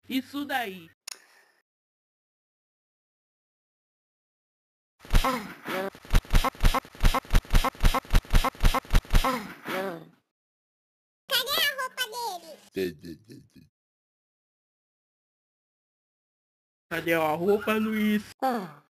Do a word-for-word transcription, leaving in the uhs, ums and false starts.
Isso daí. Cadê a roupa dele? Cadê a roupa, Luiz? Ah.